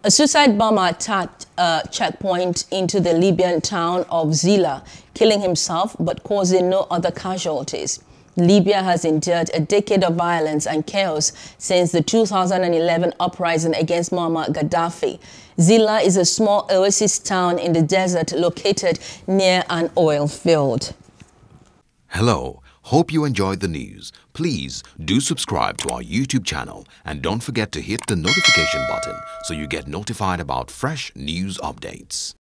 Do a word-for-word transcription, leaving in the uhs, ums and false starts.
A suicide bomber attacked a checkpoint into the Libyan town of Zella, killing himself but causing no other casualties. Libya has endured a decade of violence and chaos since the two thousand eleven uprising against Muammar Gaddafi. Zella is a small oasis town in the desert located near an oil field. Hello, hope you enjoyed the news. Please do subscribe to our YouTube channel and don't forget to hit the notification button so you get notified about fresh news updates.